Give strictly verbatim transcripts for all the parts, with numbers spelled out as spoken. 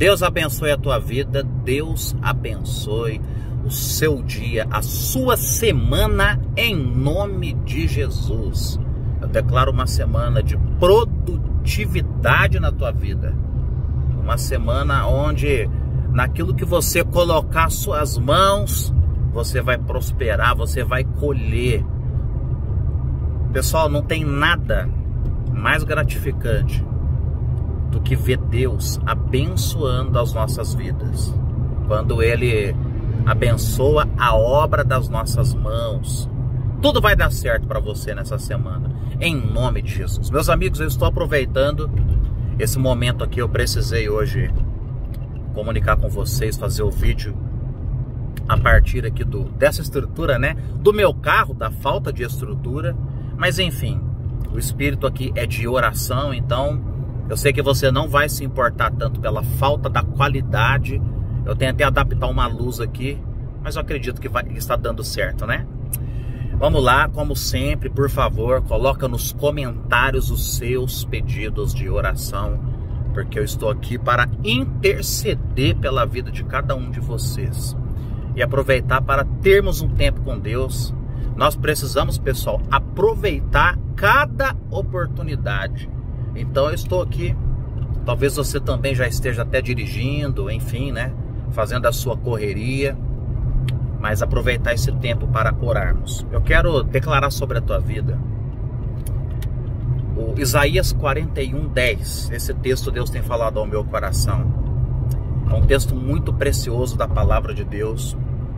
Deus abençoe a tua vida, Deus abençoe o seu dia, a sua semana, em nome de Jesus. Eu declaro uma semana de produtividade na tua vida. Uma semana onde, naquilo que você colocar suas mãos, você vai prosperar, você vai colher. Pessoal, não tem nada mais gratificante do que ver Deus abençoando as nossas vidas. Quando Ele abençoa a obra das nossas mãos, tudo vai dar certo para você nessa semana, em nome de Jesus. Meus amigos, eu estou aproveitando esse momento aqui. Eu precisei hoje comunicar com vocês, fazer o vídeo a partir aqui do, dessa estrutura, né? Do meu carro, da falta de estrutura. Mas enfim, o espírito aqui é de oração, então eu sei que você não vai se importar tanto pela falta da qualidade. Eu tentei adaptar uma luz aqui, mas eu acredito que vai, está dando certo, né? Vamos lá, como sempre, por favor, coloca nos comentários os seus pedidos de oração, porque eu estou aqui para interceder pela vida de cada um de vocês. E aproveitar para termos um tempo com Deus. Nós precisamos, pessoal, aproveitar cada oportunidade. Então eu estou aqui, talvez você também já esteja até dirigindo, enfim, né? Fazendo a sua correria, mas aproveitar esse tempo para orarmos. Eu quero declarar sobre a tua vida o Isaías quarenta e um, dez. Esse texto Deus tem falado ao meu coração. É um texto muito precioso da palavra de Deus.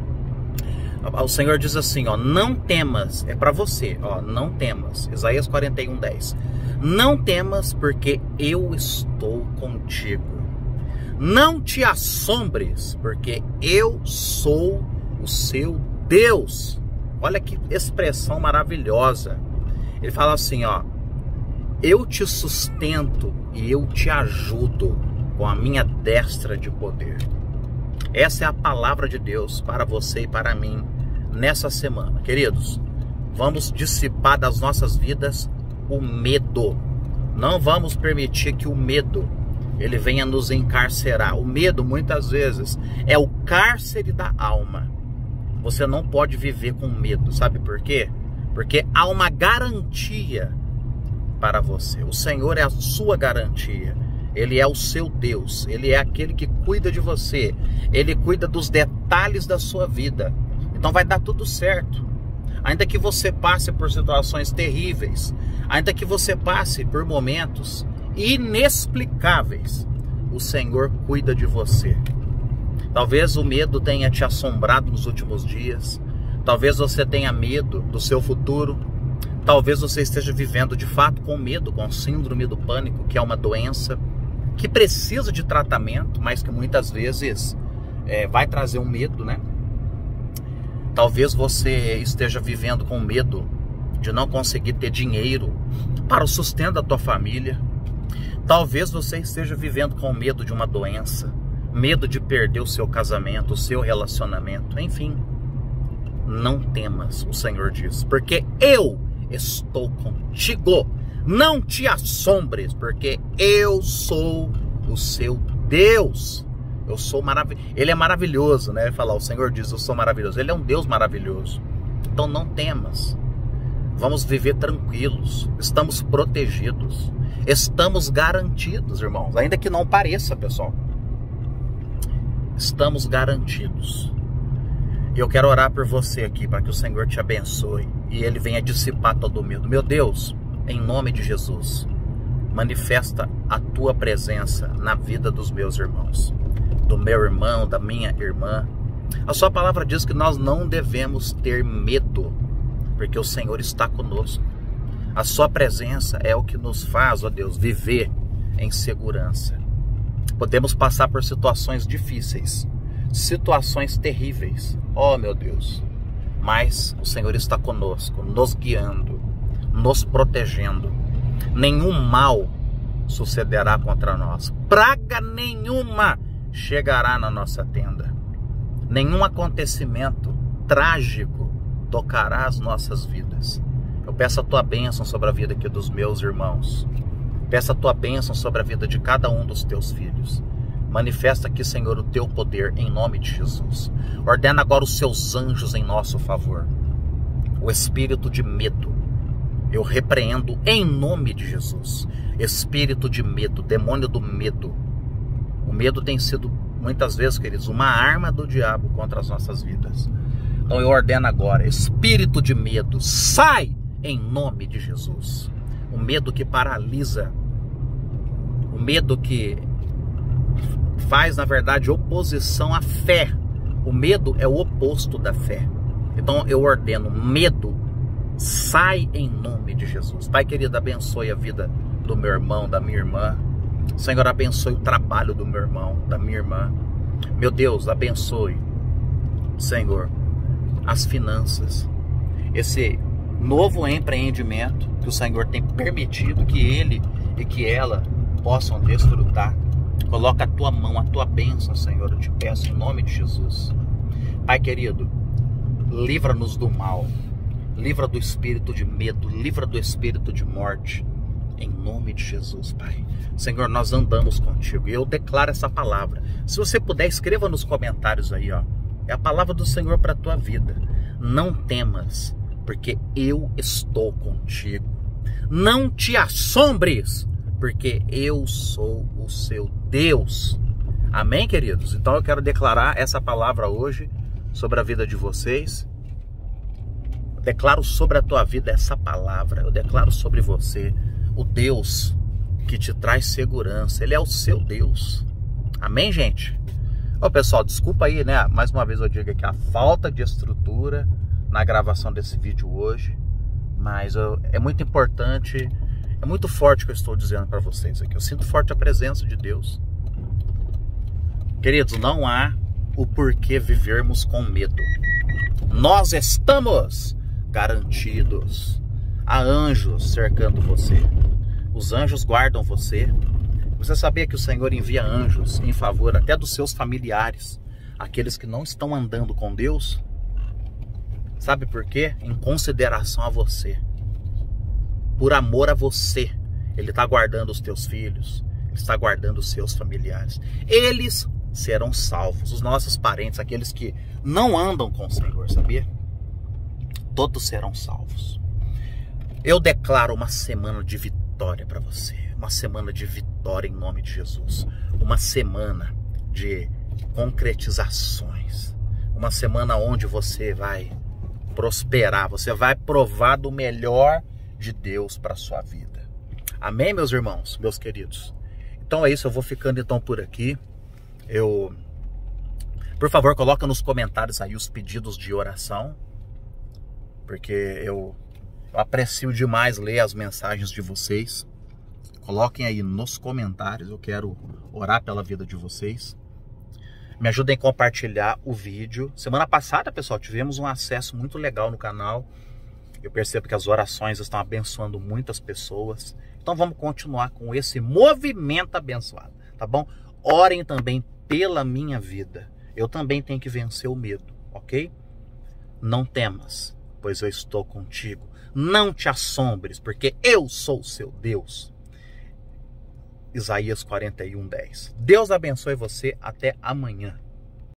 O Senhor diz assim, ó, não temas, é para você, ó, não temas. Isaías quarenta e um, dez. Não temas, porque eu estou contigo. Não te assombres, porque eu sou o seu Deus. Olha que expressão maravilhosa. Ele fala assim, ó, eu te sustento e eu te ajudo com a minha destra de poder. Essa é a palavra de Deus para você e para mim nessa semana. Queridos, vamos dissipar das nossas vidas o medo. Não vamos permitir que o medo ele venha nos encarcerar. O medo muitas vezes é o cárcere da alma. Você não pode viver com medo. Sabe por quê? Porque há uma garantia para você. O Senhor é a sua garantia. Ele é o seu Deus. Ele é aquele que cuida de você. Ele cuida dos detalhes da sua vida. Então vai dar tudo certo. Ainda que você passe por situações terríveis, ainda que você passe por momentos inexplicáveis, o Senhor cuida de você. Talvez o medo tenha te assombrado nos últimos dias. Talvez você tenha medo do seu futuro. Talvez você esteja vivendo de fato com medo, com síndrome do pânico, que é uma doença que precisa de tratamento, mas que muitas vezes é, vai trazer um medo, né? Talvez você esteja vivendo com medo de não conseguir ter dinheiro para o sustento da tua família. Talvez você esteja vivendo com medo de uma doença, medo de perder o seu casamento, o seu relacionamento. Enfim, não temas, o Senhor diz, porque eu estou contigo. Não te assombres, porque eu sou o seu Deus. Eu sou maravilhoso. Ele é maravilhoso, né? Ele fala, o Senhor diz, eu sou maravilhoso. Ele é um Deus maravilhoso. Então não temas. Vamos viver tranquilos. Estamos protegidos. Estamos garantidos, irmãos. Ainda que não pareça, pessoal. Estamos garantidos. E eu quero orar por você aqui, para que o Senhor te abençoe e Ele venha dissipar todo o medo. Meu Deus, em nome de Jesus, manifesta a tua presença na vida dos meus irmãos, do meu irmão, da minha irmã. A sua palavra diz que nós não devemos ter medo, porque o Senhor está conosco. A sua presença é o que nos faz, ó Deus, viver em segurança. Podemos passar por situações difíceis, situações terríveis, ó meu Deus, mas o Senhor está conosco, nos guiando, nos protegendo. Nenhum mal sucederá contra nós, praga nenhuma chegará na nossa tenda, nenhum acontecimento trágico tocará as nossas vidas. Eu peço a tua bênção sobre a vida aqui dos meus irmãos, peço a tua bênção sobre a vida de cada um dos teus filhos. Manifesta aqui, Senhor, o teu poder em nome de Jesus. Ordena agora os seus anjos em nosso favor. O espírito de medo, eu repreendo em nome de Jesus. Espírito de medo, demônio do medo. O medo tem sido, muitas vezes, queridos, uma arma do diabo contra as nossas vidas. Então eu ordeno agora, espírito de medo, sai em nome de Jesus. O medo que paralisa, o medo que faz, na verdade, oposição à fé. O medo é o oposto da fé. Então eu ordeno, medo, sai em nome de Jesus. Pai querido, abençoe a vida do meu irmão, da minha irmã. Senhor, abençoe o trabalho do meu irmão, da minha irmã. Meu Deus, abençoe, Senhor, as finanças. Esse novo empreendimento que o Senhor tem permitido que ele e que ela possam desfrutar. Coloca a tua mão, a tua bênção, Senhor, eu te peço em nome de Jesus. Pai querido, livra-nos do mal, livra do espírito de medo, livra do espírito de morte, em nome de Jesus, Pai. Senhor, nós andamos contigo e eu declaro essa palavra. Se você puder, escreva nos comentários aí, ó. É a palavra do Senhor para a tua vida. Não temas, porque eu estou contigo. Não te assombres, porque eu sou o seu Deus. Amém, queridos? Então eu quero declarar essa palavra hoje sobre a vida de vocês. Eu declaro sobre a tua vida essa palavra. Eu declaro sobre você o Deus que te traz segurança. Ele é o seu Deus. Amém, gente? Ô, pessoal, desculpa aí, né? Mais uma vez eu digo aqui a falta de estrutura na gravação desse vídeo hoje. Mas eu, é muito importante, é muito forte o que eu estou dizendo para vocês aqui. Eu sinto forte a presença de Deus. Queridos, não há o porquê vivermos com medo. Nós estamos garantidos. Há anjos cercando você. Os anjos guardam você. Você sabia que o Senhor envia anjos em favor até dos seus familiares, aqueles que não estão andando com Deus? Sabe por quê? Em consideração a você. Por amor a você. Ele está guardando os teus filhos. Ele está guardando os seus familiares. Eles serão salvos. Os nossos parentes, aqueles que não andam com o Senhor, sabia? Todos serão salvos. Eu declaro uma semana de vitória para você. Uma semana de vitória em nome de Jesus. Uma semana de concretizações. Uma semana onde você vai prosperar. Você vai provar do melhor de Deus para a sua vida. Amém, meus irmãos, meus queridos? Então é isso, eu vou ficando então por aqui. Eu, por favor, coloca nos comentários aí os pedidos de oração. Porque eu... Eu aprecio demais ler as mensagens de vocês. Coloquem aí nos comentários. Eu quero orar pela vida de vocês. Me ajudem a compartilhar o vídeo. Semana passada, pessoal, tivemos um acesso muito legal no canal. Eu percebo que as orações estão abençoando muitas pessoas. Então vamos continuar com esse movimento abençoado, tá bom? Orem também pela minha vida. Eu também tenho que vencer o medo, ok? Não temas, pois eu estou contigo. Não te assombres, porque eu sou o seu Deus. Isaías quarenta e um, dez. Deus abençoe você. Até amanhã.